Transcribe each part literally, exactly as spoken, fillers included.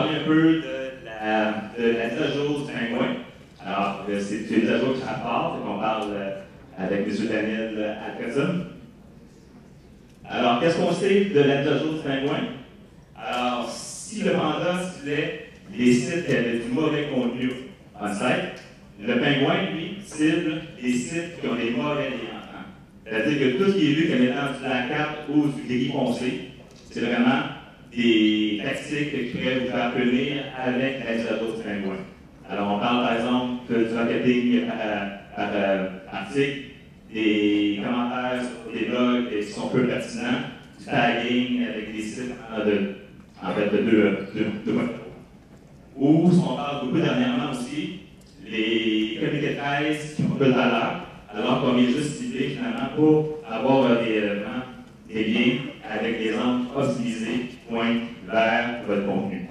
parler un peu de la, de la mise à jour du pingouin. Alors, c'est une mise à jour qui rapporte, qu'on parle avec M. Daniel Alcazum. Alors, qu'est-ce qu'on sait de la mise à jour du pingouin? Alors, si le panda ciblait les sites qui avaient du mauvais contenu on-site, le pingouin, lui, cible les sites qui ont des mauvais liens entrants. C'est-à-dire que tout ce qui est vu comme étant du blackout ou du gris foncé, c'est vraiment des tactiques qui pourraient vous faire venir avec la mise à jour du pingouin. Alors, on parle par exemple du marketing par, par, par article, des commentaires sur des blogs qui sont peu pertinents, du tagging avec des sites de, en fait, de deux, deux, deux mots. Ou, on parle beaucoup dernièrement aussi, les communiqués de presse qui ont peu de valeur, alors qu'on vient juste cibler finalement pour avoir des éléments, des liens avec des angles optimisés, pointent vers votre contenu.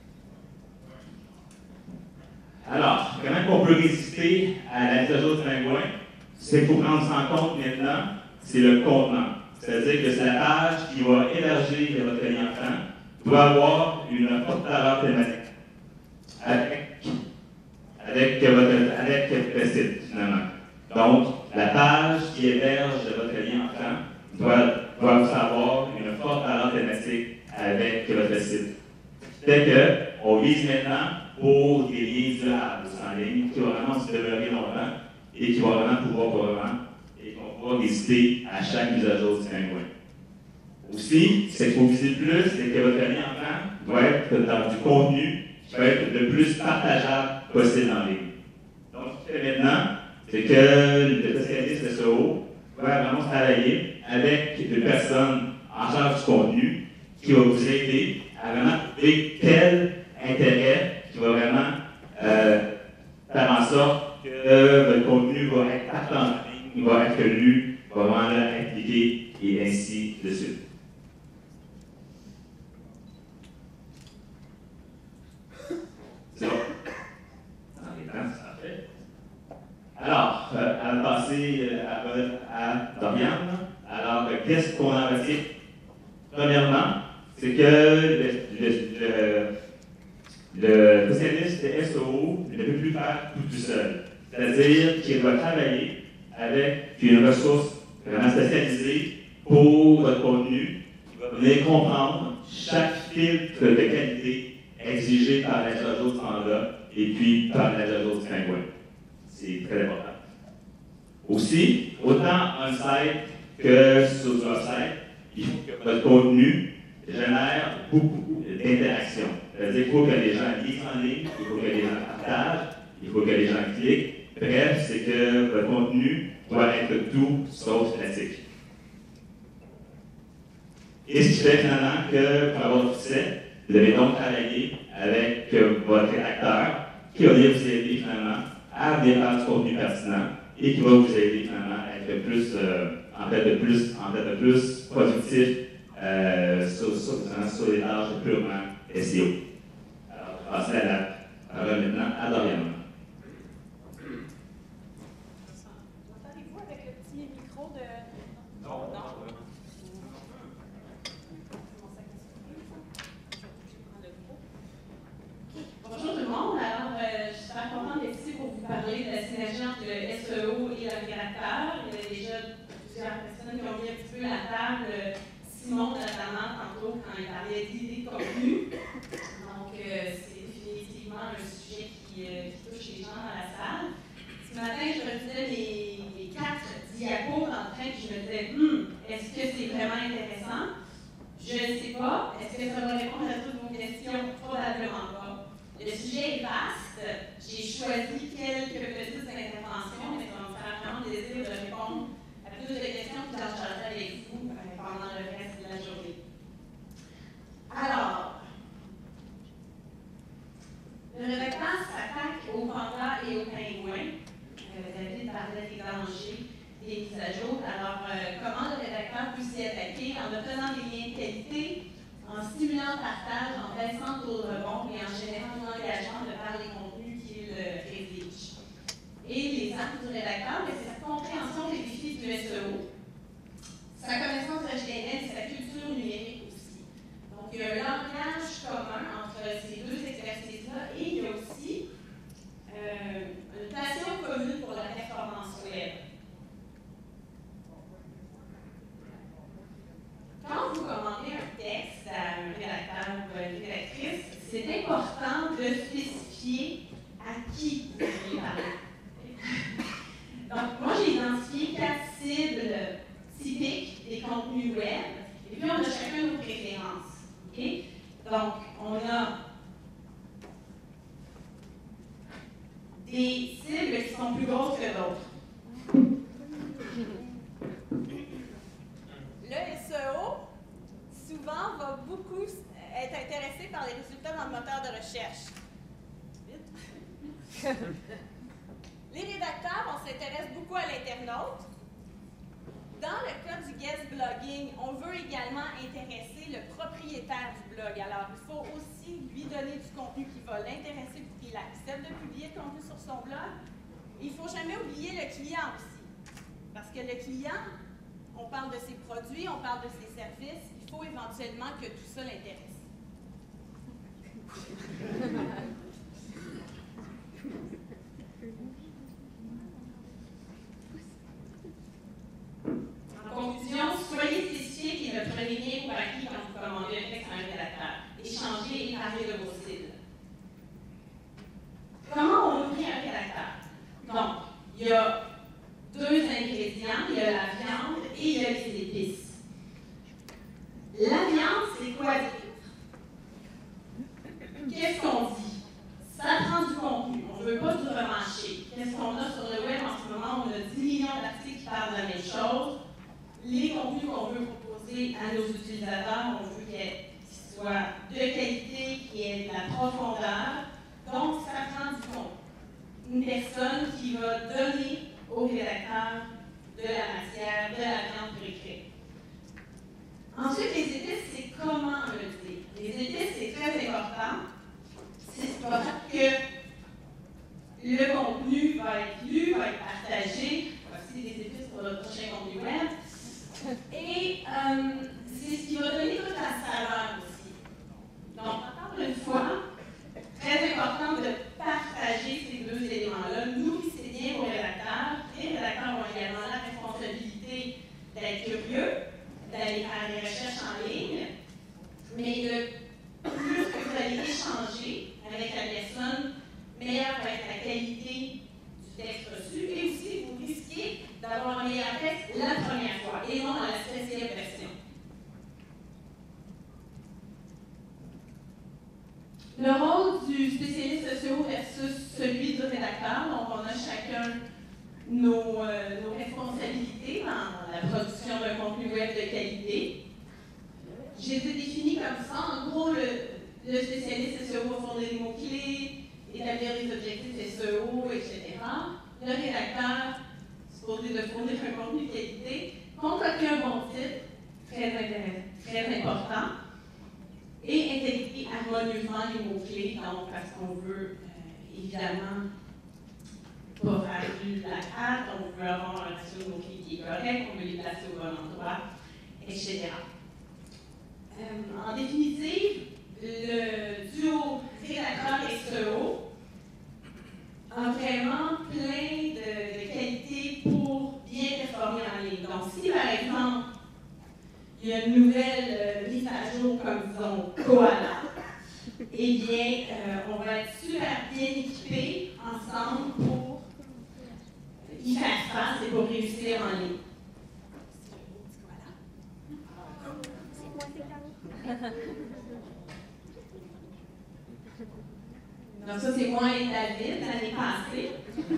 Alors, comment on peut résister à la mise à jour du pingouin? C'est qu'il faut prendre ça en compte maintenant, c'est le contenant. C'est-à-dire que c'est la page qui va élargir votre lien entrant doit avoir une forte valeur thématique avec, avec, votre, avec votre site, finalement. Donc, la page qui héberge votre lien entrant doit, doit avoir une forte valeur thématique avec votre site. C'est qu'on vise maintenant pour des liens durables en ligne qui vont vraiment se demeurer longtemps et qui vont vraiment pouvoir vraiment et qu'on va pouvoir visiter à chaque mise à jour du pingouin. Aussi, ce qu'il faut viser plus, c'est que votre lien entrant doit être dans du contenu qui va être le plus partageable possible en ligne. Donc, ce qu'il fait maintenant, c'est que le spécialiste S E O va vraiment travailler avec une personne en charge du contenu qui va vous aider à vraiment trouver quel intérêt qui va vraiment euh, faire en sorte que votre contenu va être partout en ligne, va être lu, va vraiment être cliqué et ainsi de suite. C'est bon? Dans les temps, c'est parfait. Alors, euh, à passer euh, à, à Dorian, alors euh, qu'est-ce qu'on en retient? Premièrement, c'est que le, le, le, le spécialiste S E O ne peut plus faire tout, tout seul. C'est-à-dire qu'il doit travailler avec une ressource vraiment spécialisée pour votre contenu, qui va venir comprendre chaque filtre de qualité exigé par la mise à jour du panda et puis par la mise à jour du pingouin. C'est très important. Aussi, autant on-site que sur le site, il faut que votre contenu génère beaucoup d'interactions. C'est-à-dire qu'il faut que les gens lisent en ligne, il faut que les gens partagent, il faut que les gens cliquent. Bref, c'est que votre contenu doit être tout sauf statique. Et ce qui fait finalement que pour avoir du succès, vous devez donc travailler avec votre rédacteur qui va venir vous aider finalement à défendre du contenu pertinent et qui va vous aider finalement à être plus, euh, en fait, de plus, en fait, de plus productif euh, sur, sur, sur les tâches purement S E O. Alors, je vais passer à la parole maintenant à Dorian. Entendez-vous avec le petit micro de... Non. Non. Bonjour tout le monde. Alors, euh, je suis super contente d'être ici pour vous parler de la synergie entre le S E O et l'intégrateur. Il y a déjà plusieurs personnes qui ont mis un petit peu la table. Simon, notamment, tantôt, quand il parlait d'idées de contenu. Donc, euh, c'est définitivement un sujet qui, euh, qui touche les gens dans la salle. Ce matin, je relisais les, les quatre diapos dans le train, puis je me disais, hm, est-ce que c'est vraiment intéressant? Je ne sais pas. Est-ce que ça va répondre à toutes vos questions? Probablement pas. Le sujet est vaste. J'ai choisi quelques petites interventions, mais ça va me faire vraiment plaisir de répondre à plus de questions que j'en chargerai avec vous pendant le reste de la journée. Alors, le rédacteur s'attaque au panda et au pingouin. Euh, David parlait des dangers des mises à jour. Alors, euh, comment le rédacteur peut s'y attaquer? En obtenant des liens de qualité, en stimulant le partage, en baissant le taux de rebond et en générant un engagement de par les contenus qu'il euh, rédige. Et les armes du rédacteur, c'est sa compréhension des défis du S E O, sa connaissance de H T M L et sa culture numérique aussi. Donc, il y a un langage commun entre ces deux exercices ou rédactrice, c'est important de spécifier à qui vous voulez parler. Donc, moi, j'ai identifié quatre cibles typiques des contenus web, et puis on a chacun nos préférences. Okay? Donc, on a des cibles qui sont plus grosses que d'autres. Le S E O, souvent, va beaucoup être intéressé par les résultats dans le moteur de recherche. Vite. Les rédacteurs, on s'intéresse beaucoup à l'internaute. Dans le cas du guest blogging, on veut également intéresser le propriétaire du blog. Alors, il faut aussi lui donner du contenu qui va l'intéresser pour qu'il accepte de publier le contenu sur son blog. Il ne faut jamais oublier le client aussi. Parce que le client, on parle de ses produits, on parle de ses services, il faut éventuellement que tout ça l'intéresse. En conclusion, soyez spécifique qui est le premier lien pour acquis quand vous commandez un texte à un rédacteur. Échangez et parlez de vos cibles. Comment on nourrit un rédacteur? Donc, il y a deux ingrédients, il y a la viande et il y a les épices. La viande, c'est quoi dire? Qu'est-ce qu'on dit? Ça prend du contenu, on ne veut pas du remarché. Qu'est-ce qu'on a sur le web en ce moment? On a dix millions d'articles qui parlent de la même chose. Les contenus qu'on veut proposer à nos utilisateurs, on veut qu'ils soient de qualité, qu'il y ait de la profondeur. Donc, ça prend du contenu. Une personne qui va donner au rédacteur de la matière, de la viande pour écrire. Ensuite, les épices, c'est comment le dire. Les épices, c'est très important. C'est ce qui va faire que le contenu va être lu, va être partagé. Voici des épices pour le prochain contenu web. Et euh, c'est ce qui va donner toute la saveur aussi. Donc, encore une fois, très important de partager ces deux éléments-là. Nourrissez bien vos rédacteurs. Les rédacteurs ont également la responsabilité d'être curieux, d'aller faire des recherches en ligne. Mais le plus que vous allez échanger avec la personne, meilleure va être la qualité du texte reçu. Et aussi, vous risquez d'avoir un meilleur texte la première fois et non à la treizième version. Le rôle du spécialiste S E O versus celui du rédacteur, donc on a chacun nos, euh, nos responsabilités dans la production d'un contenu web de qualité. Je les ai définis comme ça. En gros, le, le spécialiste S E O va fournir des mots-clés, établir des objectifs S E O, et cetera. Le rédacteur, supposé de fournir un contenu de qualité, concocter un bon titre, très, très important, et intégrer harmonieusement les mots-clés, donc parce qu'on veut euh, évidemment pas faire du placard, on veut avoir un ratio de mots-clés qui est correct, on veut les placer au bon endroit, et cetera. Euh, en définitive, le duo rédacteur-S E O a vraiment plein de, de qualités pour bien performer en ligne. Donc, si par exemple, il y a une nouvelle euh, mise à jour comme disons Koala, eh bien, euh, on va être super bien équipés ensemble pour y faire face et pour réussir en ligne. Donc ça, c'est moi et David l'année passée.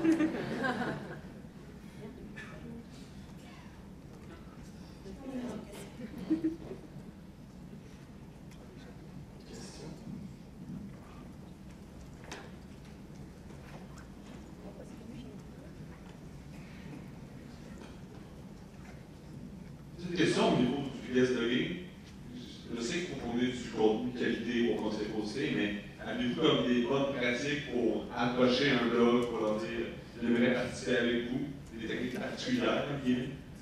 Une question au niveau du guest blogging. Je sais que vous fournissez du contenu de qualité au conseil posté, mais avez-vous comme des bonnes pratiques pour approcher un blog, pour leur dire j'aimerais participer avec vous, des techniques particulières, bien?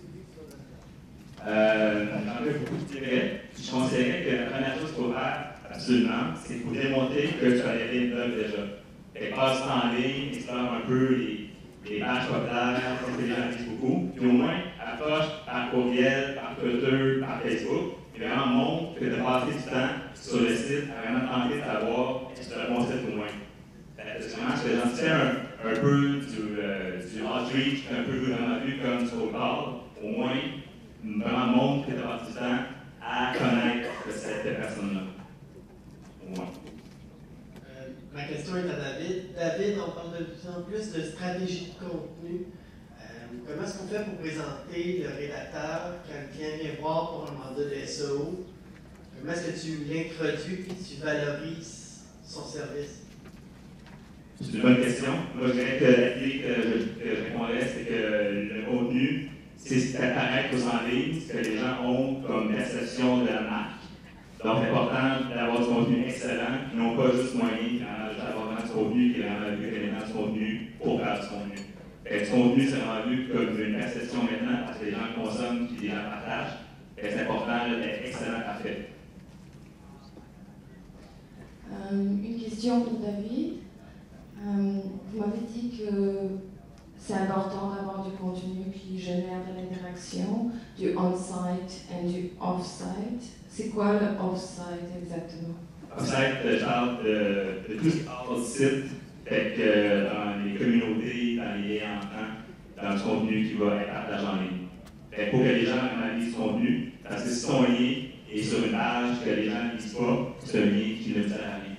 Euh, J'en fais beaucoup, je dirais. Je conseillerais que la première chose qu'il faut faire, absolument, c'est qu'il faut démontrer que tu as aidé le blog déjà. Fait que passe en ligne, explore un peu les, les pages populaires, comme que les gens disent beaucoup, puis au moins approche par courriel, par Twitter, par Facebook, et vraiment montre que tu as passé du temps sur le site à vraiment tenter de savoir est-ce que c'est un bon site ou moins. C'est vraiment ce que j'en fais un, un peu du, euh, du outreach, un peu vraiment vu comme du cold call, au moins vraiment montre que tu as du temps à connaître cette personne-là. Au moins. Euh, ma question est à David. David, on parle de plus en plus de stratégie de contenu. Euh, comment est-ce qu'on fait pour présenter le rédacteur quand quelqu'un vient voir pour un mandat de S E O? Comment est-ce que tu l'introduis et tu valorises son service? C'est une bonne question. Moi, je dirais que la clé que je, que je répondrais, c'est que le contenu, c'est ce qui apparaît en ligne, ce que les gens ont comme perception de la marque. Donc, c'est important d'avoir du contenu excellent, qui n'ont pas juste moyen d'avoir vraiment du contenu qui est vraiment vu comme étant du contenu pour faire du contenu. Et du contenu, c'est vraiment vu comme une perception maintenant, parce que les gens consomment et les gens partagent. Et c'est important d'être excellent à faire. Euh, une question pour David. Euh, vous m'avez dit que c'est important d'avoir du contenu qui génère de l'interaction, du on-site et du off-site. C'est quoi le off-site exactement? Off-site, je parle de, de tout ce qui parle du site, fait que dans les communautés, dans les liens entrants, dans du contenu qui va être partagé en ligne. Fait pour que les gens analysent ce contenu, parce que si ton lien est sur une page que les gens ne lisent pas, c'est un lien qui ne sert à rien.